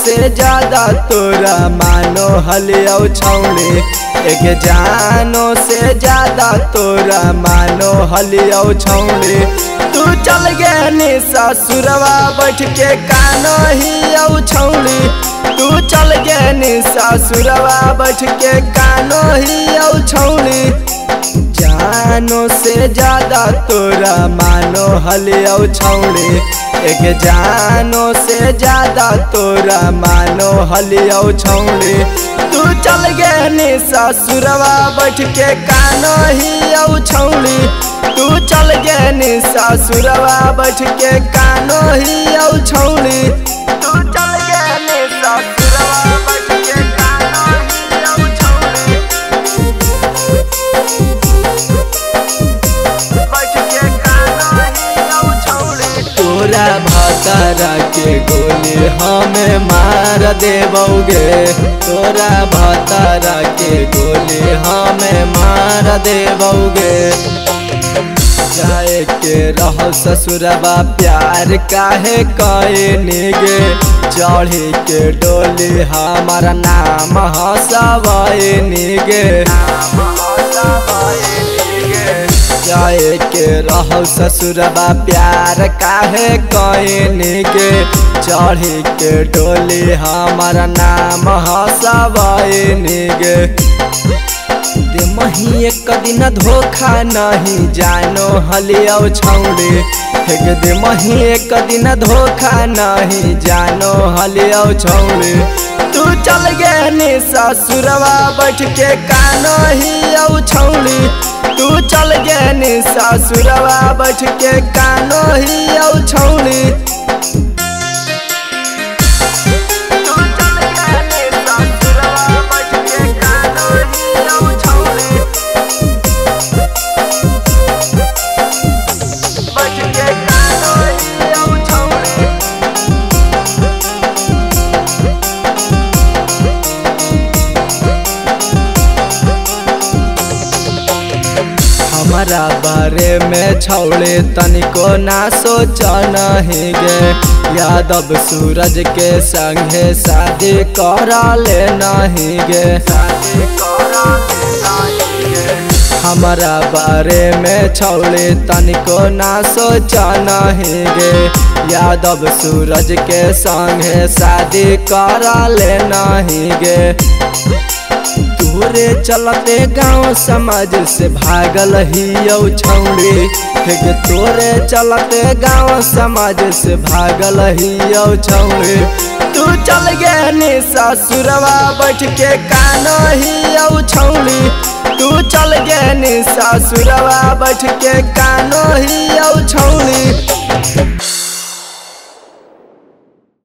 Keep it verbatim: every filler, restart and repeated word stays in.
से ज्यादा तोरा मानो हलियो छौड़ी, एक जानो से ज्यादा तोरा मानो हलियो छौड़ी। तू चल गए ससुरवा बैठ के कानो ही छौड़ी, तू चल गए ससुरवा बैठ के कानो ही छौड़ी। जानो से ज्यादा तोरा मानो हलियो छौड़ी, एक जानो से ज्यादा तोरा मानो हलियो छौड़ी। तू चल गए ससुरवा बैठ के कानो ही छौड़ी, तू चल गए ससुरवा बैठ के कानो ही छौड़ी। तू चल गए ससुरवा बैठ के कानो ही छौड़ी, बैठ के कानो ही छौड़ी। तोरा भतारा के गोली हमें मार देबोगे, तोरा भतारा के गोली हमें मार देबोगे। जाए के रहो ससुरबा प्यार काहे कइनिगे, चढ़ी के डोली हमारा नाम हसवइनिगे। जाए के रहो ससुरबा प्यार काहे कइनिगे, चढ़ी के डोली हमारा नाम हसवइनिगे। दे मही एक दिन धोखा नहीं जानो हलियो छौड़ी, एक दे मही एक दिन धोखा नहीं जानो हलियो छौड़ी। तू चल गए ससुरवा बैठ के कानो ही छौड़ी, तू चल गए ससुरवा बैठ के कानो ही छौड़ी। हमारा बारे में छौड़े तनिको ना सोच नहीं गे, यादव सूरज के संगे शादी करा ले नहीं गे। हमारा बारे में छौड़े तनिको ना सोच नहीं गे, यादव सूरज के संगे शादी करा ले नहीं गे। तोरे चलते गाँव समाज से भागल ही छौड़ी, एक तोरे चलते गाँव समाज से भागल ही छौड़ी। तू चल गए ससुरवा बैठ के कानो ही छौड़ी, तू चल गए ससुरवा बैठ के कानो ही छौड़ी।